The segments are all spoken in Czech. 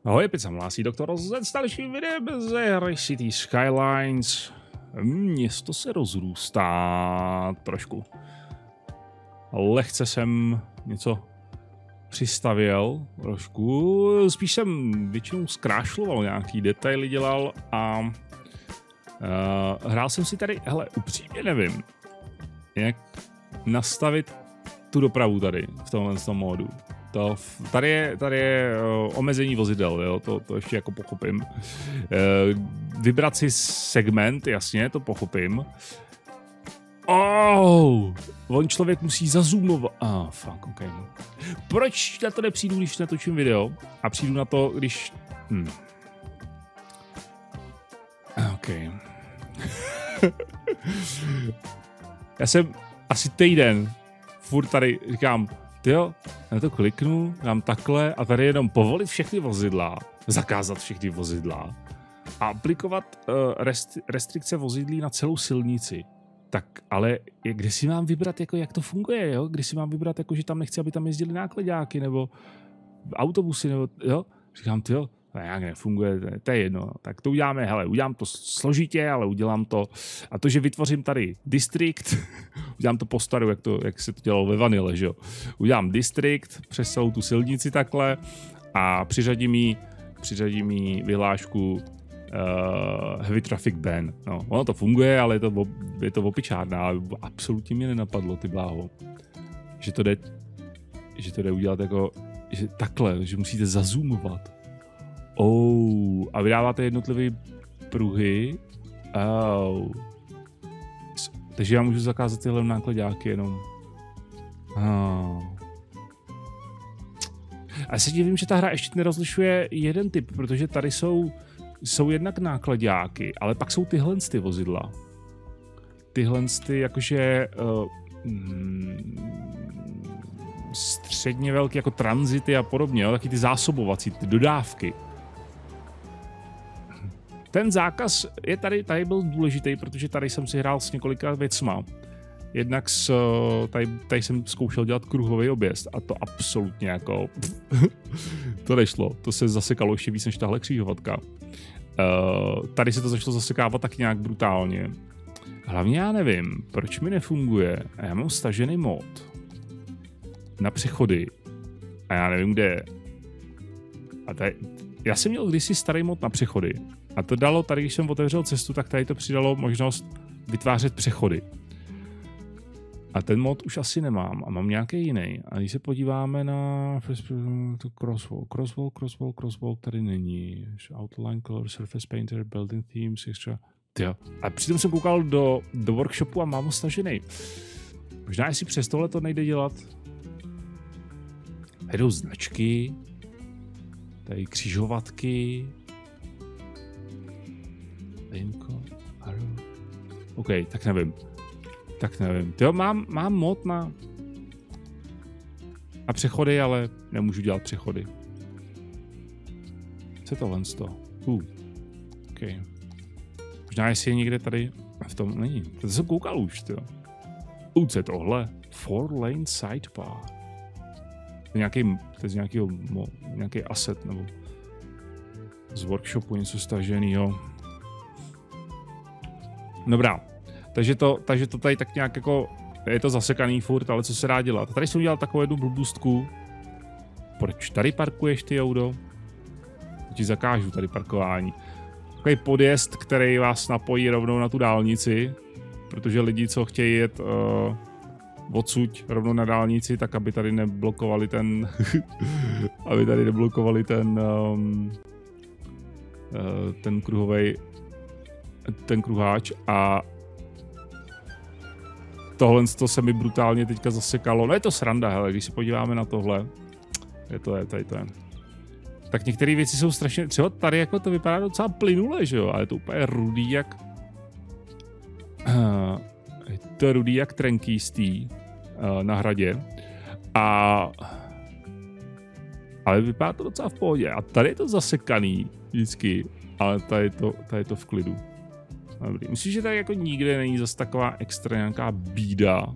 Ahoj, opět jsem hlásí doktor Z s dalším videem ze hry City Skylines. Město se rozrůstá trošku. Lehce jsem něco přistavěl trošku. Spíš jsem většinou zkrášloval, nějaký detaily dělal a hrál jsem si tady, hele, upřímně nevím, jak nastavit tu dopravu tady v tomhle módu. Tady je omezení vozidel, jo? To ještě jako pochopím. Vybrat si segment, jasně, to pochopím. On člověk musí zazoomovat. Fuck, ok. Proč na to nepřijdu, když natočím video? A přijdu na to, když... Ok. Já jsem asi týden furt tady říkám, jo, já to kliknu, dám takhle a tady jenom povolit všechny vozidla, zakázat všechny vozidla a aplikovat restrikce vozidlí na celou silnici. Tak ale kde si mám vybrat, jako, jak to funguje, jo? Kde si mám vybrat, jako, že tam nechci, aby tam jezdili nákladáky nebo autobusy, nebo jo? Říkám, jo, to nějak nefunguje, to je jedno. Tak to uděláme, hele, udělám to složitě, ale udělám to. A to, že vytvořím tady distrikt, udělám to po staru, jak se to dělalo ve Vanille, že jo. Udělám distrikt přes celou tu silnici takhle a přiřadím jí vyhlášku heavy traffic ban. No, ono to funguje, ale je to opičárna, ale absolutně mě nenapadlo, ty bláho. Že to jde udělat jako, že takhle, že musíte zazoomovat. A vydáváte jednotlivé pruhy. Takže já můžu zakázat tyhle nákladáky jenom. A já se divím, že ta hra ještě nerozlišuje jeden typ, protože tady jsou jednak nákladáky, ale pak jsou tyhle ty vozidla. Tyhle ty jakože středně velké jako tranzity a podobně, jo? Taky ty zásobovací, ty dodávky. Ten zákaz je tady byl důležitý, protože tady jsem si hrál s několika věcma. Jednak tady jsem zkoušel dělat kruhový objezd a to absolutně jako to nešlo. To se zasekalo ještě víc než tahle křižovatka. Tady se to začalo zasekávat tak nějak brutálně. Hlavně já nevím, proč mi nefunguje. A já mám stažený mod na přechody. A já nevím, kde je. A tady, já jsem měl kdysi starý mod na přechody. A to dalo, tady když jsem otevřel cestu, tak tady to přidalo možnost vytvářet přechody. A ten mod už asi nemám a mám nějaký jiný. A když se podíváme na crosswalk tady není. Outline color, surface painter, building themes, extra. Tyjo. A přitom jsem koukal do workshopu a mám ho stažený. Možná jestli přes tohle to nejde dělat. Tady jdou značky. Tady křižovatky. OK, tak nevím. Tyjo, mám mod na přechody, ale nemůžu dělat přechody. Co je tohle z toho? OK. Možná jestli je někde tady v tom není. To jsem koukal už, tyjo. Co je tohle? 4-lane sidebar. To je z nějaký asset nebo z workshopu něco staženýho. Dobrá. Takže to tady tak nějak jako, je to zasekaný furt, ale co se dá dělat. Tady jsem udělal takovou jednu blbůstku. Proč tady parkuješ, ty joudo? Ti zakážu tady parkování. Takový podjezd, který vás napojí rovnou na tu dálnici, protože lidi, co chtějí jet odsud rovnou na dálnici, tak aby tady neblokovali ten kruhovej, ten kruháč a tohle se mi brutálně teďka zasekalo. No je to sranda, hele, když se podíváme na tohle. Tady to je. Tak některé věci jsou strašně, třeba tady jako to vypadá docela plynule, že jo, ale je to úplně rudý jak je to rudý jak trenkýstý na hradě. Ale vypadá to docela v pohodě. A tady je to zasekaný vždycky, ale tady je to v klidu. Dobrý. Myslím, že tady jako nikde není zase taková extra nějaká bída.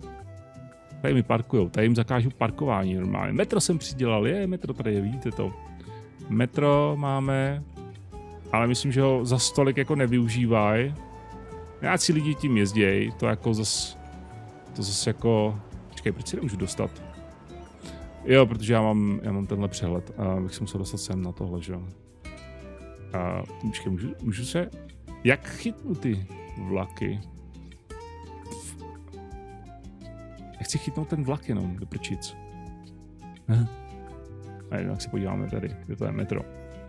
Tady mi parkujou, tady jim zakážu parkování normálně. Metro jsem přidělal, metro tady je, vidíte to. Metro máme, ale myslím, že ho za stolik jako nevyužívají. Nějací lidi tím jezdějí, to jako zase jako... Počkej, proč si nemůžu dostat? Jo, protože já mám tenhle přehled a bych si musel dostat sem na tohle, že jo. A počkej, můžu se... Jak chytnu ty vlaky? Já chci chytnout ten vlak jenom, do prčic. A jednak se podíváme tady, kde to je metro.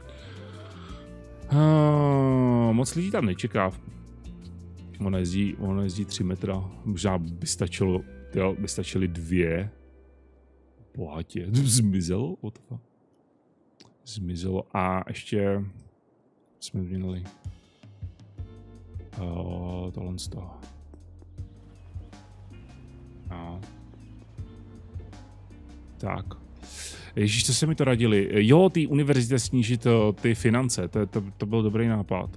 Moc lidí tam nečeká. Ono jezdí 3 metra. Možná by stačily 2. Bohatě. Zmizelo? Zmizelo. A ještě jsme změnili tohle z toho. Tak. Ježíš, co se mi to radili? Jo, ty univerzitě snížit ty finance, to byl dobrý nápad.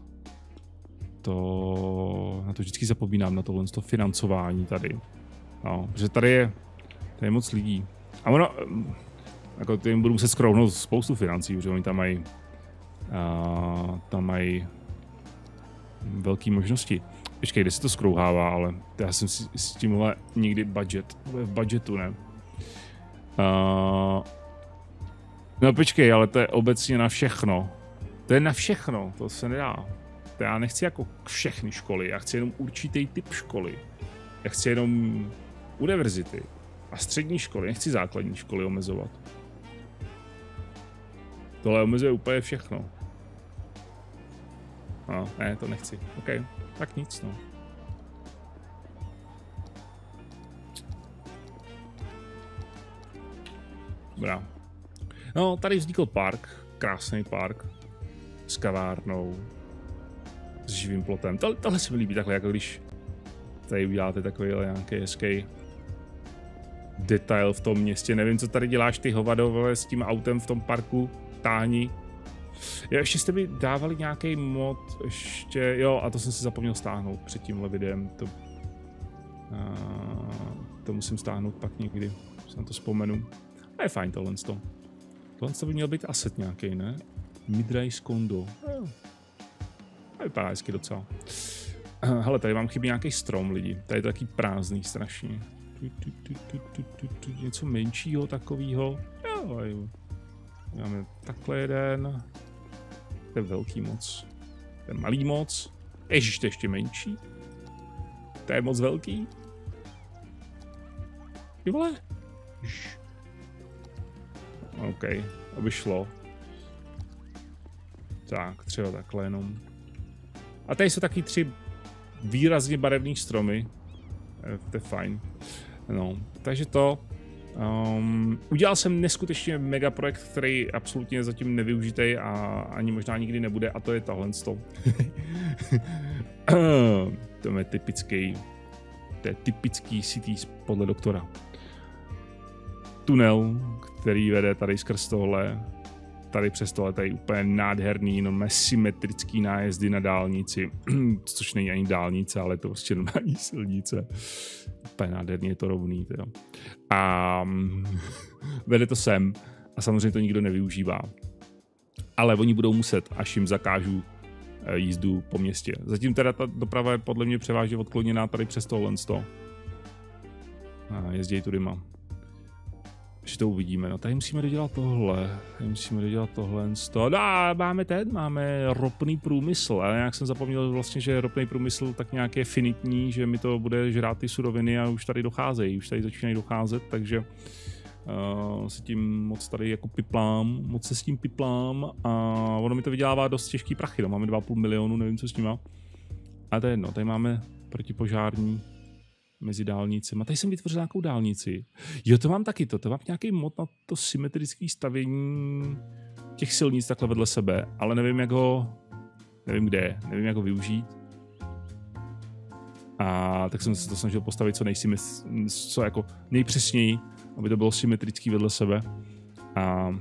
Na to vždycky zapomínám, na tohle financování tady. No, protože tady je moc lidí. A ono, jako ty jim budu muset skrouhnout spoustu financí, protože oni tam mají velké možnosti. Počkej, kde se to skrouhává, ale já jsem si s tímhle nikdy v budgetu, ne? No počkej, ale to je obecně na všechno. To je na všechno, to se nedá. To já nechci jako všechny školy, já chci jenom určitý typ školy. Já chci jenom univerzity a střední školy, nechci základní školy omezovat. Tohle omezuje úplně všechno. No, ne, to nechci. OK, tak nic, no. Dobrá. No, tady vznikl park, krásný park s kavárnou, s živým plotem. Tohle se mi líbí takhle, jako když tady uděláte takovýhle nějaký hezký detail v tom městě. Nevím, co tady děláš ty hovado s tím autem v tom parku, táhni. Jo, ještě jste mi dávali nějaký mod, ještě, jo, a to jsem si zapomněl stáhnout před tímhle videem. To musím stáhnout pak někdy, se na to vzpomenu. A je fajn tohle. Tohle by měl být asset nějaký, ne? Midrise Condo. A vypadá hezky docela. Hele, tady vám chybí nějaký strom, lidi. Tady je to taky prázdný strašně. Něco menšího takového. Jo. Máme takhle jeden. To je velký moc. To je malý moc. Ježiš, to je ještě menší. To je moc velký. Ty vole. OK, aby šlo. Tak, třeba takhle jenom. A tady jsou taky 3 výrazně barevné stromy. To je fajn. No, takže to. Udělal jsem neskutečně mega projekt, který absolutně zatím nevyužitej a ani možná nikdy nebude, a to je tohle. To je typický cities podle doktora. Tunel, který vede tady skrz tohle, tady přes tohle, tady úplně nádherný, no symetrický nájezdy na dálnici, což není ani dálnice, ale to prostě normální silnice. Úplně nádherný, je to rovný, teda. A vede to sem a samozřejmě to nikdo nevyužívá. Ale oni budou muset, až jim zakážu jízdu po městě. Zatím teda ta doprava je podle mě převážně odkloněná tady přes tohle. A jezdí tudyma. Že to uvidíme. No tady musíme dodělat tohle. No, máme ropný průmysl. Ale nějak jsem zapomněl vlastně, že ropný průmysl tak nějak je finitní, že mi to bude žrát ty suroviny a už tady docházejí. Už tady začínají docházet, takže se tím moc tady jako moc se s tím piplám a ono mi to vydělává dost těžký prachy. No, máme 2,5 milionu, nevím co s nima. A to je jedno, tady máme protipožární mezi dálnicemi. A tady jsem vytvořil nějakou dálnici. Jo, to mám taky to mám nějaký mod na to symetrické stavění těch silnic takhle vedle sebe, ale nevím jak ho využít. A tak jsem se to snažil postavit co jako nejpřesněji, aby to bylo symetrický vedle sebe. A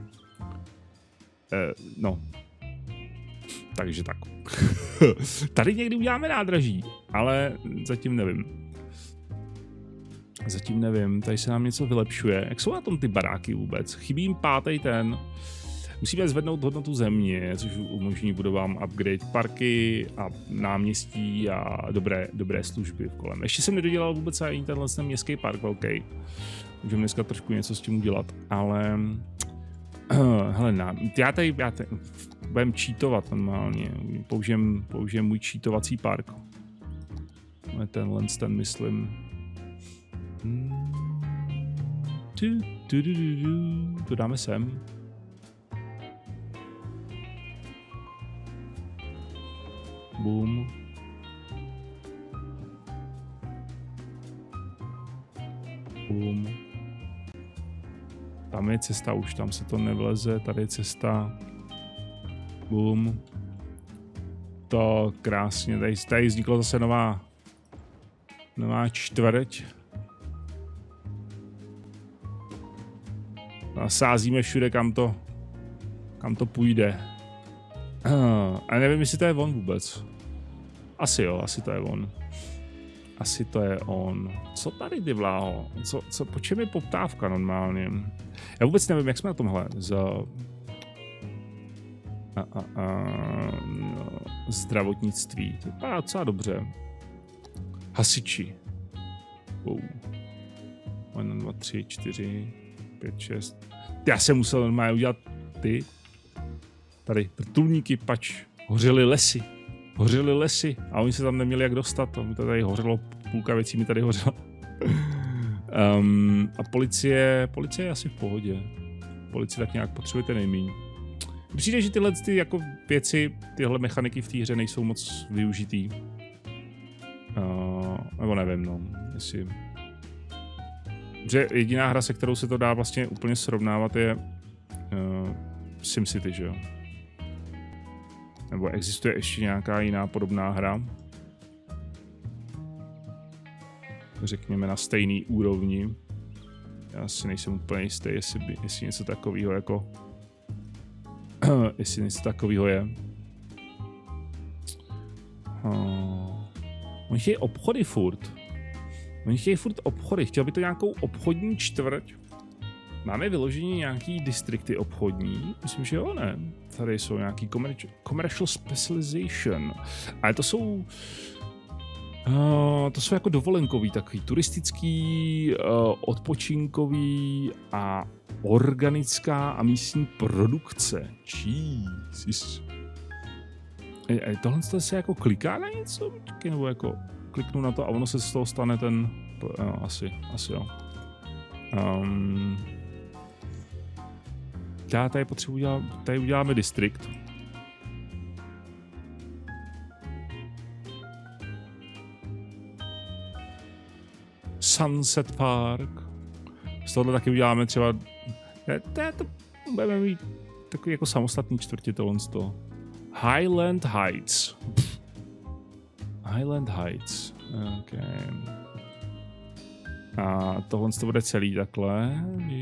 no. Takže tak. Tady někdy uděláme nádraží, ale zatím nevím. Tady se nám něco vylepšuje. Jak jsou na tom ty baráky vůbec? Chybí jim 5. ten. Musíme zvednout hodnotu země, což umožní budovám upgrade parky a náměstí a dobré služby v kolem. Ještě jsem nedodělal vůbec ani tenhle městský park velký. Můžeme dneska trošku něco s tím udělat, ale hele, já tady budem cheatovat normálně. Použijem můj cheatovací park. Tenhle ten myslím. To dáme sem. Boom. Boom. Tam je cesta už, tam se to nevleze, tady je cesta. Boom. To krásně, tady vznikla zase nová čtvrť. A sázíme všude, kam to půjde. A nevím, jestli to je on vůbec. Asi jo, asi to je on. Asi to je on. Co tady, ty vláho? Po čem je poptávka normálně? Já vůbec nevím, jak jsme na tomhle. Zdravotnictví. To vypadá docela dobře. Hasiči. Wow. 1, 2, 3, 4, 5, 6. Já jsem musel normálně udělat ty. Tady vrtulníky, pač. Hořely lesy. A oni se tam neměli jak dostat. To mi to tady hořelo, půlka věcí mi tady hořela. A policie je asi v pohodě. Policie tak nějak potřebujete nejméně. Přijde, že tyhle jako věci, tyhle mechaniky v té hře nejsou moc využitý. Nebo nevím, no. Jestli... Že jediná hra, se kterou se to dá vlastně úplně srovnávat, je SimCity, že jo? Nebo existuje ještě nějaká jiná podobná hra? Řekněme na stejný úrovni. Já si nejsem úplně jistý, jestli něco takového jako... jestli něco takového je. Oni chtějí obchody furt. Chtěl by to nějakou obchodní čtvrť. Máme vyložení nějaký distrikty obchodní? Myslím, že jo, ne. Tady jsou nějaký commercial specialization. Ale to jsou jako dovolenkový, takový turistický, odpočinkový a organická a místní produkce. Jesus. Tohle se jako kliká na něco? Nebo jako kliknu na to a ono se z toho stane ten... asi jo. Já tady tady uděláme distrikt. Sunset Park. Z tohohle taky uděláme třeba... To budeme mít takový jako samostatný čtvrtě tohle z toho. Highland Heights. Highland Heights. Okay. A tohle to bude celý takhle.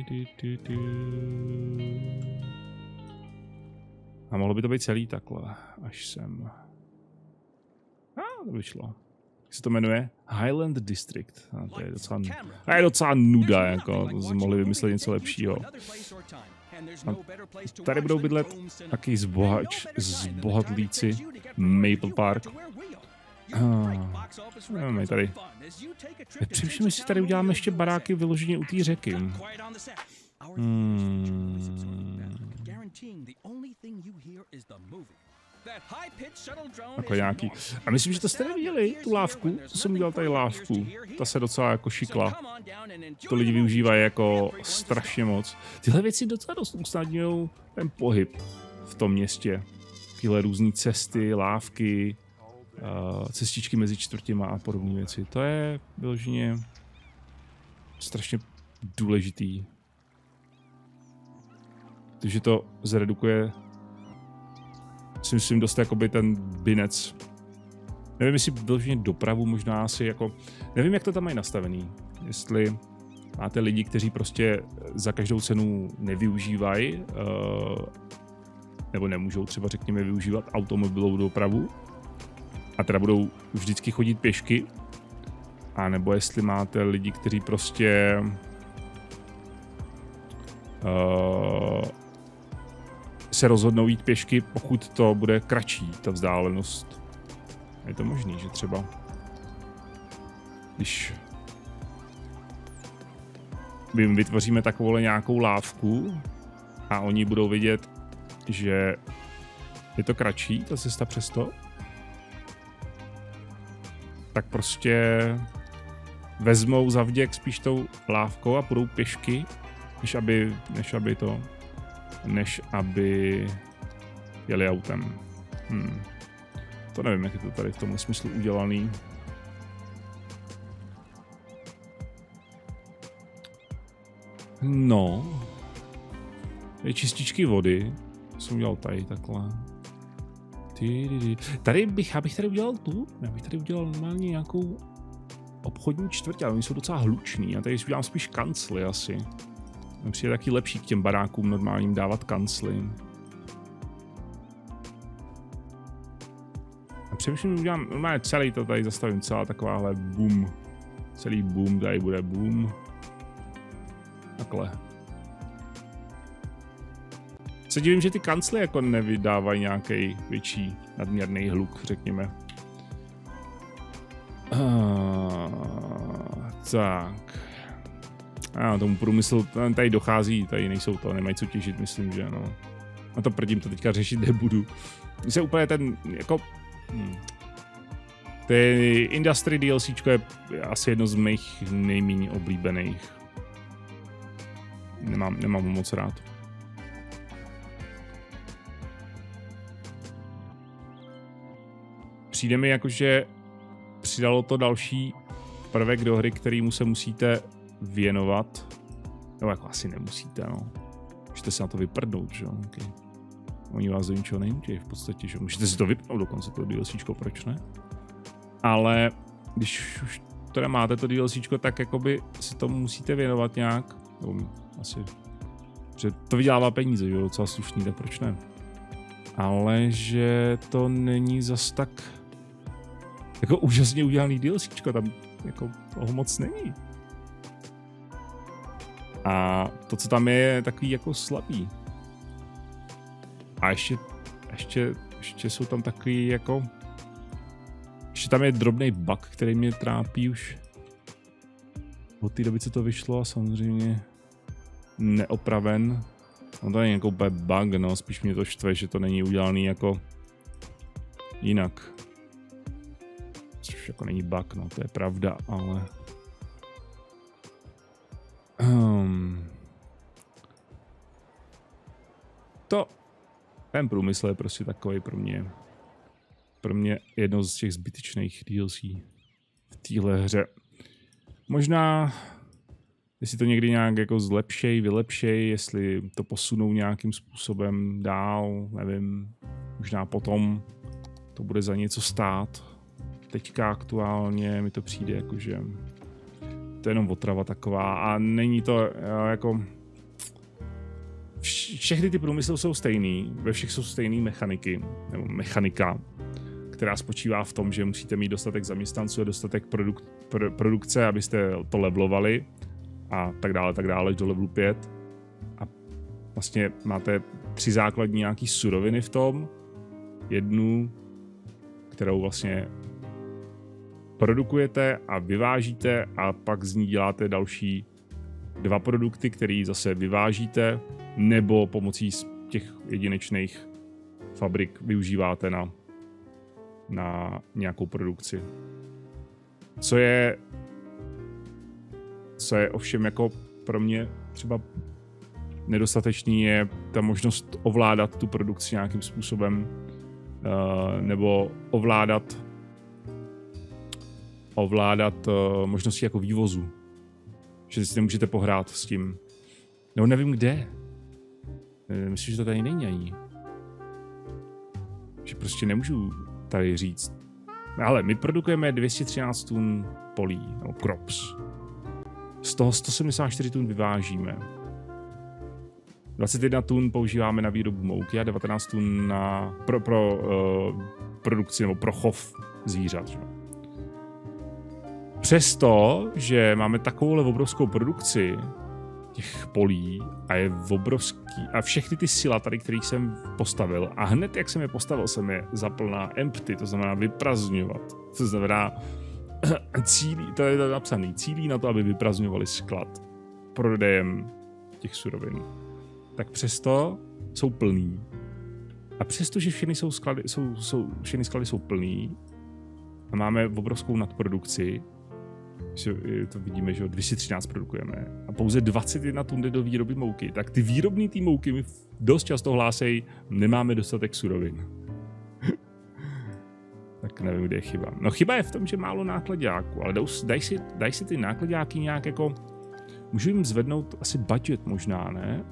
A mohlo by to být celý takhle. Až sem. To vyšlo. Jak se to jmenuje? Highland District. To je docela nuda, jako. To mohli vymyslet něco lepšího. A tady budou bydlet taky zbohatlíci Maple Park. Tady. Přemýšlím, jestli tady uděláme ještě baráky vyloženě u té řeky. Jako nějaký. A myslím, že to jste neviděli, tu lávku. Co jsem udělal tady lávku. Ta se docela jako šikla. To lidi využívají jako strašně moc. Tyhle věci docela dost usnadňují ten pohyb v tom městě. Tyhle různé cesty, lávky, cestičky mezi čtvrtěma a podobné věci. To je vyloženě strašně důležitý. Takže to zredukuje, si myslím, dost jakoby ten binec. Nevím, jestli vyloženě dopravu, možná asi jako... Nevím, jak to tam mají nastavený. Jestli máte lidi, kteří prostě za každou cenu nevyužívají, nebo nemůžou třeba, řekněme, využívat automobilovou dopravu, a teda budou vždycky chodit pěšky, a nebo jestli máte lidi, kteří prostě se rozhodnou jít pěšky, pokud to bude kratší, ta vzdálenost. Je to možný, že třeba když my vytvoříme takovou nějakou lávku a oni budou vidět, že je to kratší, ta cesta přesto, tak prostě vezmou za vděk spíš tou lávkou a půjdou pěšky, než aby jeli autem. To nevím, jak je to tady v tomhle smyslu udělaný. No. Je čističky vody. Jsem udělal tady takhle. Tady bych tady udělal tu. Já bych tady udělal normálně nějakou obchodní čtvrť, ale oni jsou docela hluční. A tady udělám spíš kancly asi. Mně přijde taky lepší k těm barákům normálním dávat kancly. A přemýšlím, že udělám normálně celý to tady zastavím, celá takováhle boom. Celý boom, tady bude boom. Takhle. Se divím, že ty kancly jako nevydávají nějaký větší nadměrný hluk, řekněme. Tak. Tomu průmyslu tady dochází, tady nejsou to, nemají co těžit, myslím, že no. A to prdím, to teďka řešit nebudu. Mně se úplně ten, jako... Ty Industry DLCčko je asi jedno z mých nejméně oblíbených. Nemám ho moc rád. Přijde mi jako, že přidalo to další prvek do hry, kterýmu se musíte věnovat. No jako asi nemusíte, no. Můžete se na to vyprdnout, že jo. Okay. Oni vás do ničeho nejnutí v podstatě, že jo. Můžete si to vypnout dokonce, to DLCčko, proč ne? Ale když už teda máte to DLCčko, tak jakoby si tomu musíte věnovat nějak. Asi, že to vydělává peníze, že jo, docela slušný, tak proč ne? Ale že to není zas tak jako úžasně udělaný DLCčko, tam jako toho moc není. A to, co tam je takový jako slabý. A ještě jsou tam takový jako... Ještě tam je drobnej bug, který mě trápí už od té doby, co to vyšlo a samozřejmě neopraven. No to není jako bug, no, spíš mě to štve, že to není udělaný jako jinak. Což jako není bug, no, to je pravda, ale... Ten průmysl je prostě takový pro mě jedno z těch zbytečných DLC v téhle hře. Možná, jestli to někdy nějak jako vylepšej, jestli to posunou nějakým způsobem dál, nevím, možná potom to bude za něco stát. Teďka aktuálně mi to přijde jako, že to je jenom otrava taková a není to jako... Všechny ty průmysly jsou stejný, ve všech jsou stejné mechaniky, nebo mechanika, která spočívá v tom, že musíte mít dostatek zaměstnanců a dostatek produkce, abyste to levelovali a tak dále, až do levelu 5. A vlastně máte 3 základní nějaký suroviny v tom. Jednu, kterou vlastně produkujete a vyvážíte a pak z ní děláte další 2 produkty, které zase vyvážíte nebo pomocí těch jedinečných fabrik využíváte na nějakou produkci. Co je ovšem jako pro mě třeba nedostatečný, je ta možnost ovládat tu produkci nějakým způsobem nebo ovládat možnosti jako vývozu. Že si nemůžete pohrát s tím. No nevím kde. Myslím, že to tady není ani. Že prostě nemůžu tady říct. Ale my produkujeme 213 tun polí, nebo crops. Z toho 174 tun vyvážíme. 21 tun používáme na výrobu mouky a 19 tun pro produkci nebo pro chov zvířat. Že? Přesto, že máme takovouhle obrovskou produkci, těch polí a je obrovský. A všechny ty sila tady, které jsem postavil, a hned jak jsem je postavil, jsem je zapl na empty, to znamená vyprazňovat. To znamená cílí, to je napsaný, cílí na to, aby vyprazňovali sklad prodejem těch surovin. Tak přesto jsou plný. A přesto, že všechny sklady jsou plný a máme obrovskou nadprodukci, to vidíme, že 213 produkujeme a pouze 21 tun jde do výroby mouky, tak ty výrobní té mouky mi dost často hlásejí, nemáme dostatek surovin. Tak nevím, kde je chyba. No chyba je v tom, že málo nákladáků, ale daj si ty nákladáky nějak jako, můžu jim zvednout asi budget možná, ne?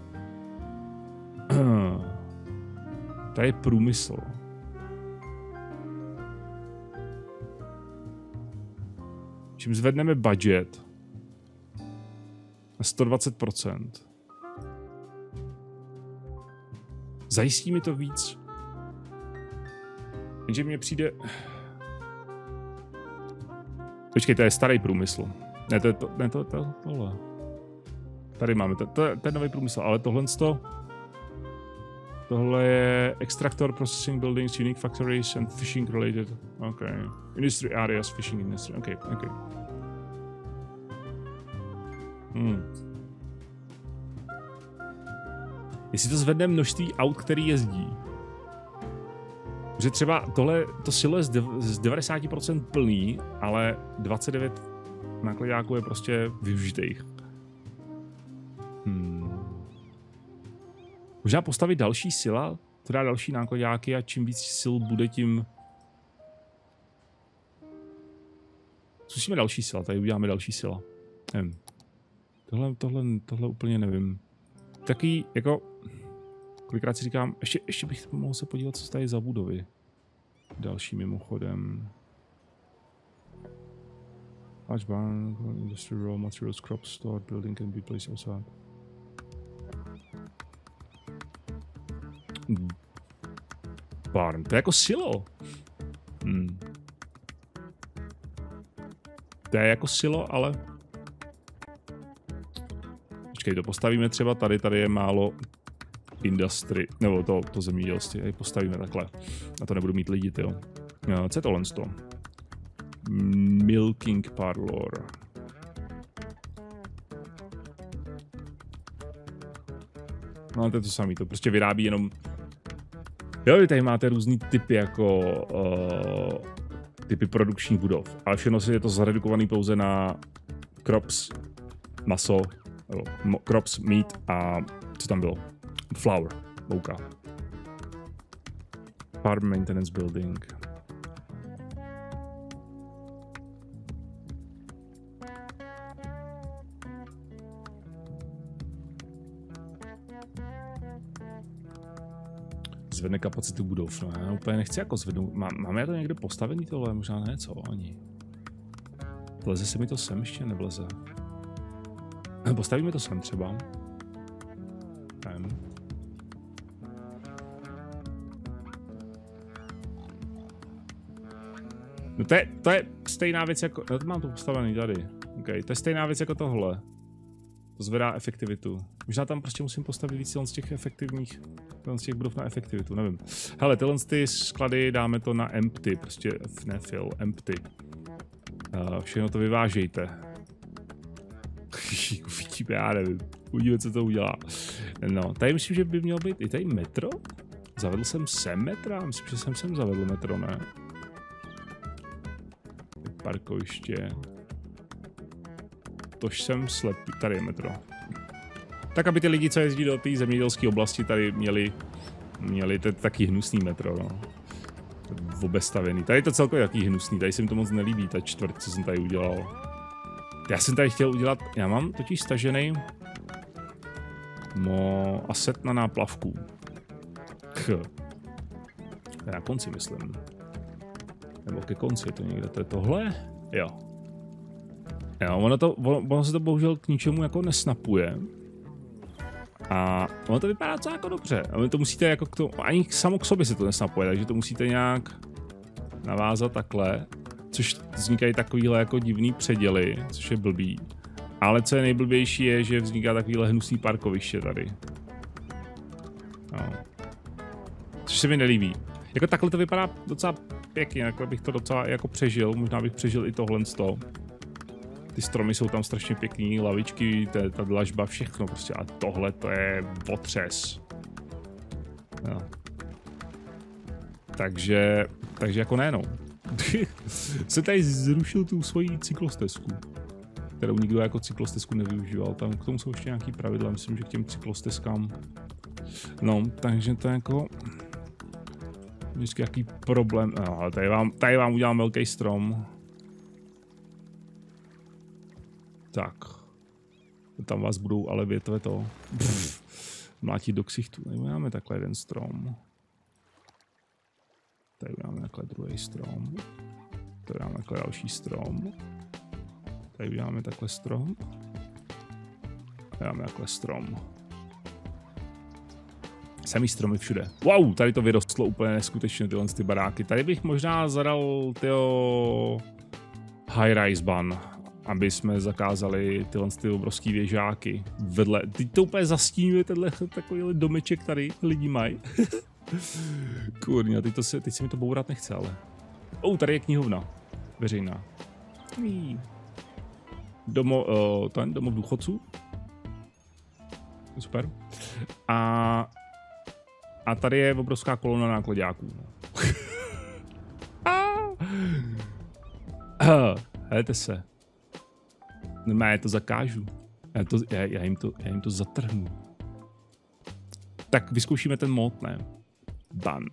To je průmysl. Čím zvedneme budget na 120%. Zajistí mi to víc. Jenže mně přijde... Počkej, to je starý průmysl. Ne, tohle. Tady máme, to je nový průmysl, ale tohle je Extractor, Processing Buildings, Unique Factories and Fishing Related. OK. Industry Areas, Fishing Industry. OK. Jestli to zvedne množství aut, který jezdí. Že třeba to silo je z 90% plný, ale 29 nákladáků je prostě využitých. Možná postavit další sila, to dá další nákladáky a čím víc sil bude, tím... Zkusíme další sila, tady uděláme další sila. Nevím. Tohle úplně nevím. Taky jako... Kolikrát si říkám, ještě bych mohl se podívat, co tady za budovy. Další mimochodem. Large barn, industry, raw materials, crop store, building can be placed outside. Barn, to je jako silo. To je jako silo, ale... Počkej, to postavíme třeba tady je málo industry, nebo to zemědělství, tady postavíme takhle. A to nebudu mít lidi, tyjo. Co je tohle? Milking parlor. No to je to samé, to prostě vyrábí jenom... Jo, vy tady máte různý typy jako... typy produkčních budov, ale všechno je to zaredukovaný pouze na crops, maso, crops, meat a co tam bylo? Flour, mouka. Farm maintenance building. Zvedne kapacitu budov, no já úplně nechci jako zvednout. Máme to někde postavený tohle? Možná ne, co? Ani. Vleze se mi to sem? Ještě nevleze. Postavíme to sem třeba. Tam. No to je stejná věc jako... No to mám to postavený tady. Okay, to je stejná věc jako tohle. To zvedá efektivitu. Možná tam prostě musím postavit víc z těch efektivních... z těch budov na efektivitu, nevím. Hele, tyhle ty sklady dáme to na empty, prostě ne fill, empty. Všechno to vyvážejte. Vidíme, já nevím. Uvidíme, co to udělá. No, tady myslím, že by mělo být i tady metro. Zavedl jsem sem metra? Myslím, že jsem sem zavedl metro, ne? Parkoviště. Tož jsem slepý. Tady je metro. Tak, aby ty lidi, co jezdí do té zemědělské oblasti, tady měli taky hnusný metro, no. Obestavený. Tady je to celkově taky hnusný, tady se mi to moc nelíbí, ta čtvrt, co jsem tady udělal. Já jsem tady chtěl udělat, já mám totiž stažený aset na náplavku. To je na konci, myslím. Nebo ke konci, je to někde, to je tohle? Jo. Ono se to bohužel k ničemu jako nesnapuje. A ono to vypadá docela jako dobře. Ale to musíte jako k tomu, ani samo k sobě se to nesnapuje, takže to musíte nějak navázat takhle. Což vznikají takovýhle jako divný předěly, což je blbý. Ale co je nejblbější je, že vzniká takovýhle hnusný parkoviště tady. No. Což se mi nelíbí. Jako takhle to vypadá docela pěkně, jako bych to docela jako přežil, možná bych přežil i tohle z toho. Ty stromy jsou tam strašně pěkný, lavičky, ta dlažba, všechno prostě a tohle to je otřes. No. Takže jako ne no. Se tady zrušil tu svoji cyklostezku, kterou nikdo jako cyklostezku nevyužíval. Tam k tomu jsou ještě nějaký pravidla, myslím, že k těm cyklostezkám. No, takže to je jako vždycky jaký problém. No, ale tady vám udělám velký strom. Tak. Tam vás budou ale větve to. Mlátit do ksichtu. Tady máme takhle jeden strom. Tady máme takhle druhý strom. Tady máme takhle další strom. Tady máme takhle strom. Tady máme takhle strom. Samý stromy všude. Wow, tady to vyrostlo úplně neskutečně, tyhle ty baráky. Tady bych možná zadal tyho high-rise ban, aby jsme zakázali tyhle ty obrovský věžáky. Vedle, teď to úplně zastínuje tenhle takový domeček tady lidi mají. Kurňa, teď se mi to bourat nechce, ale. Tady je knihovna. Veřejná. Domov důchodců. Super. A tady je obrovská kolona nákladáků. Hejte se. Normálně to zakážu. Já jim to zatrhnu. Tak vyzkoušíme ten mod, ne? Ban.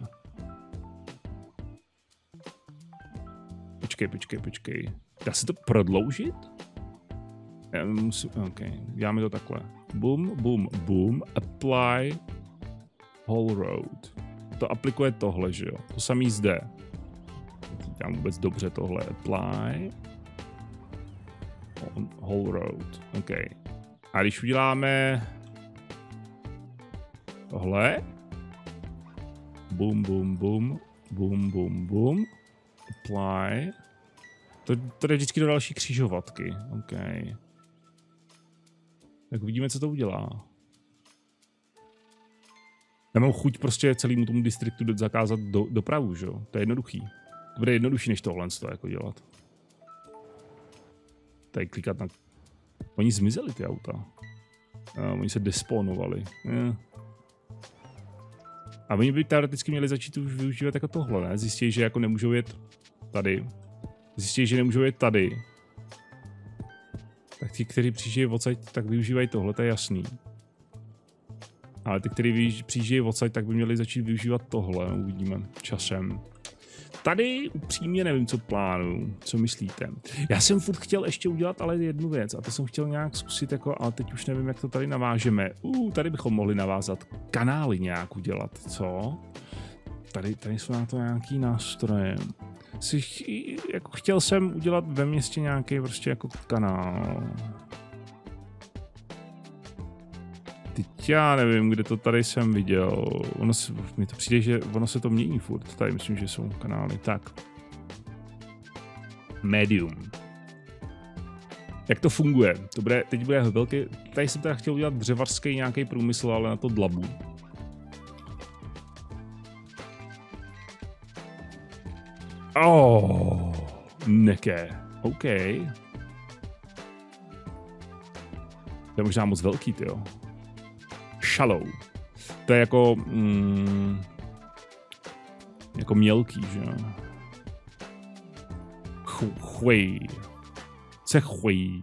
Počkej. Dá se to prodloužit? Já musím, OK, děláme to takhle. Boom, apply whole road. To aplikuje tohle, že jo? To samý zde. Dělám vůbec dobře tohle. Apply whole road. OK. A když uděláme tohle, boom, apply. To jde vždycky do další křižovatky. OK. Tak uvidíme, co to udělá. Nemám chuť prostě celému tomu distriktu zakázat dopravu, že jo? To je jednoduchý. To bude jednodušší, než tohle jako dělat. Tady klikat na... Oni zmizeli ty auta. Oni se despawnovali. A oni by teoreticky měli začít už využívat jako tohle, ne? Zjistí, že jako nemůžou jet tady. Zjistí, že nemůžou jet tady. Tak ti, kteří přijíždějí odsaď, tak využívají tohle, to je jasný. Ale ty, kteří přijíždějí odsaď, tak by měli začít využívat tohle, uvidíme časem. Tady upřímně nevím, co plánuju, co myslíte. Já jsem furt chtěl ještě udělat ale jednu věc a to jsem chtěl nějak zkusit, jako, ale teď už nevím, jak to tady navážeme. Tady bychom mohli navázat kanály nějak udělat, co? Tady jsou na to nějaký nástroje. Jako chtěl jsem udělat ve městě nějaký prostě jako kanál. Teď já nevím, kde to tady jsem viděl. Mi to přijde, že ono se to mění furt. Tady myslím, že jsou kanály. Tak. Medium. Jak to funguje? Teď bude velký... Tady jsem teda chtěl udělat dřevařský nějaký průmysl, ale na to dlabu. Neké. OK. To je možná moc velký, tyjo. Shallow. To je jako... jako mělký, že jo? Chwej. Co je chwej?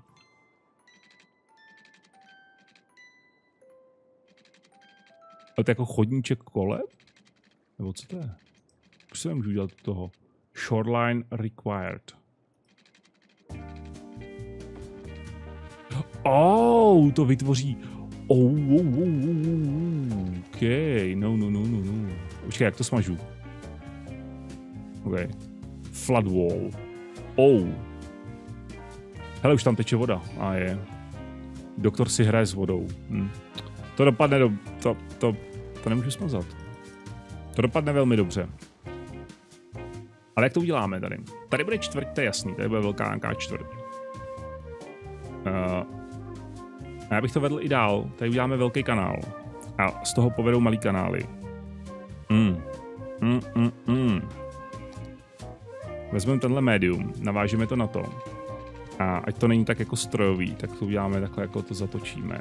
Ale to je jako chodníček kole? Nebo co to je? Proč se nemůžu udělat toho? Shoreline required. To vytvoří... OK. No. Počkej, jak to smažu? OK. Flood wall. Hele, už tam teče voda. Je. Doktor si hraje s vodou. To dopadne to nemůžu smazat. To dopadne velmi dobře. Ale jak to uděláme tady? Tady bude čtvrť, to je jasný. Tady bude velká nějaká čtvrť. A já bych to vedl i dál. Tady uděláme velký kanál. A z toho povedou malý kanály. Vezmeme tenhle médium, navážeme to na to. A ať to není tak jako strojový, tak to uděláme takhle, jako to zatočíme.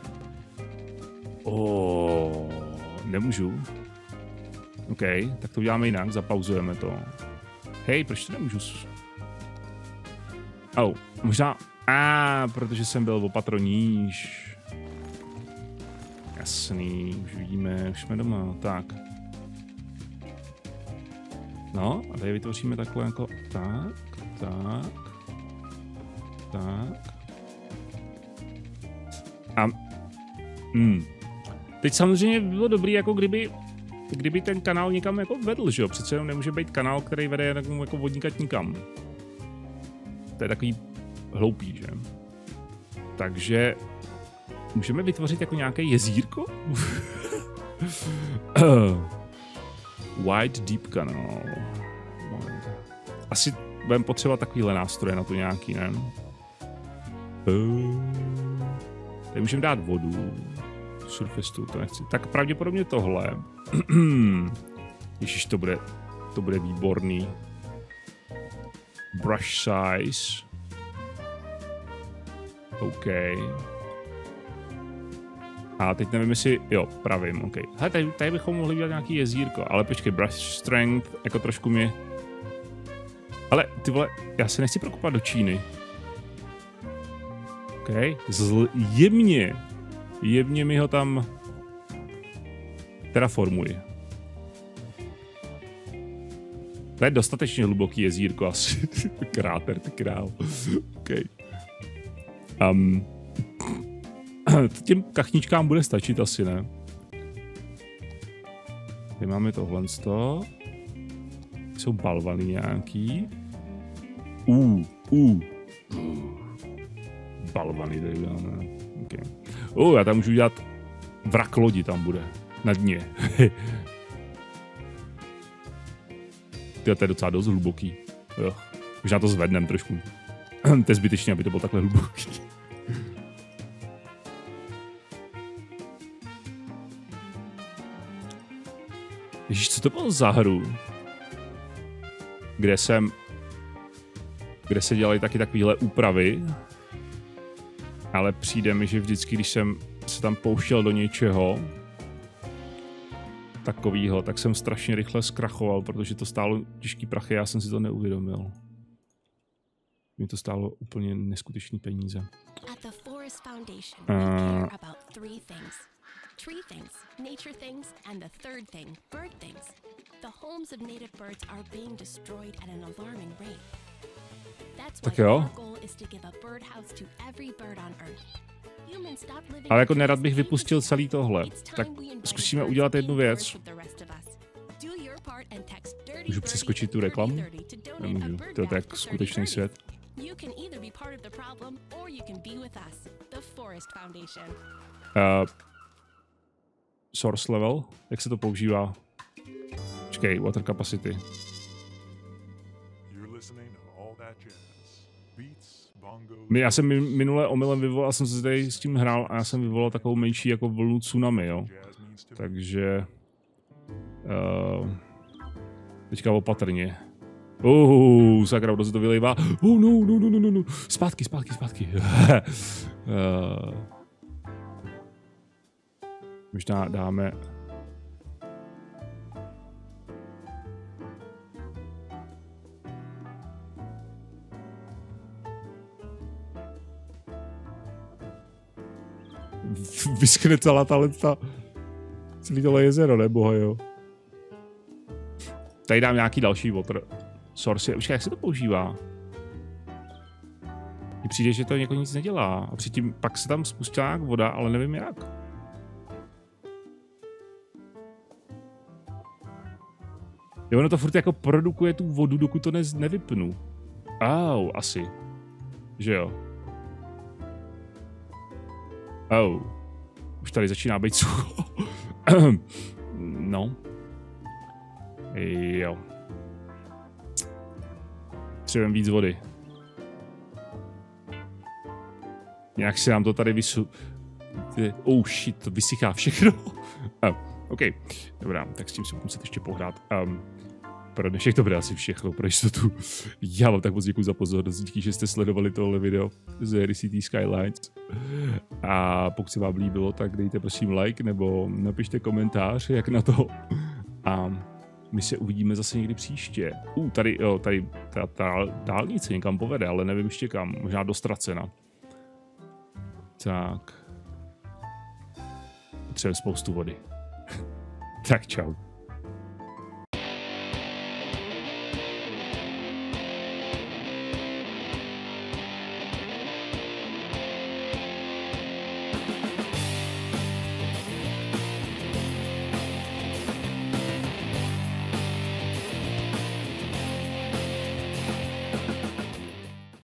Nemůžu. OK, tak to uděláme jinak, zapauzujeme to. Hej, proč to nemůžu? Možná... protože jsem byl opatro níž. Jasný, už vidíme, už jsme doma, tak. No, a tady vytvoříme takhle jako tak. A teď samozřejmě by bylo dobrý, jako kdyby ten kanál někam jako vedl, že jo? Přece jenom nemůže být kanál, který vede jako vodníkat nikam. To je takový hloupý, že? Takže můžeme vytvořit jako nějaké jezírko? Wide Deep Canal. Asi budeme potřebovat takovýhle nástroje na to nějaký, ne? Tady můžeme dát vodu. Surface to nechci. Tak pravděpodobně tohle. Ježiš, to bude výborný. Brush size. OK. A teď nevím, jestli... Jo, pravím, OK. Hele, tady bychom mohli dělat nějaký jezírko, ale počkej, brush strength, jako trošku mě... Ale, ty vole, já se nechci prokopat do Číny. OK, jemně mi ho tam terraformuji. To je dostatečně hluboký jezírko asi. Kráter, ty král. OK. Těm kachničkám bude stačit asi, ne? Tady máme tohle. Jsou balvany nějaký. Balvany tady uděláme. Okay. Já tam můžu udělat vrak lodi, tam bude. Na dně. To je docela dost hluboký. Jo. Možná to zvednem trošku. To je zbytečně, aby to bylo takhle hluboký. Ježíš, co to bylo za hru? Kde se dělaly taky takovéhle úpravy. Ale přijde mi, že vždycky, když jsem se tam pouštěl do něčeho takového, tak jsem strašně rychle zkrachoval, protože to stálo těžký prachy, já jsem si to neuvědomil. Mě to stálo úplně neskutečný peníze. Tree things, nature things, and the third thing, bird things. The homes of native birds are being destroyed at an alarming rate. That's why our goal is to give a birdhouse to every bird on Earth. Humans stop living. Ale jako nerad bych vypustil celý tohle. Tak zkusíme udělat jednu věc. Můžu přeskočit tu reklamu? Nemůžu, to je tak skutečný svět. Source level, jak se to používá? Počkej, water capacity. Já jsem minule omylem vyvolal, jsem se tady s tím hrál a já jsem vyvolal takovou menší jako vlnu tsunami, jo. Takže... teďka opatrně. Sakra, kdo se to vylejvá. No. Zpátky. Možná dáme... Vyskne celá celý tohle jezero, nebo jo? Tady dám nějaký další water source. Počkej, jak se to používá? Mně přijde, že to jako nic nedělá. A předtím pak se tam spustila nějak voda, ale nevím jak. Jo, ono to furt jako produkuje tu vodu, dokud to nevypnu. Asi. Že jo. Už tady začíná být sucho. No. Jo. Potřebujeme víc vody. Nějak si nám to tady Shit, to vysychá všechno. OK, dobrá, tak s tím si budu muset ještě pohrát. Pro dnešek to bude asi všechno, pro jistotu. Já vám tak moc děkuji za pozornost, díky, že jste sledovali tohle video z hry Cities Skylines. A pokud se vám líbilo, tak dejte prosím like, nebo napište komentář, jak na to. A my se uvidíme zase někdy příště. Tady ta dálnice někam povede, ale nevím ještě kam, možná do Stracena. Tak. Potřebujeme spoustu vody. Tak čau.